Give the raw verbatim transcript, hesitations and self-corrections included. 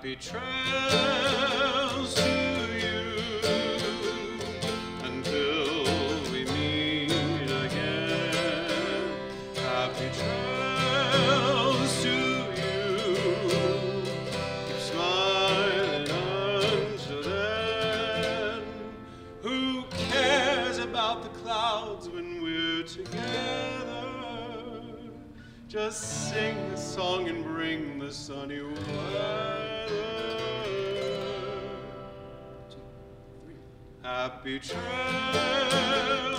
Happy trails to you until we meet again. Happy trails to you. Keep smiling until then. Who cares about the clouds when we're together? Just sing the song and bring the sunny weather. Happy trails.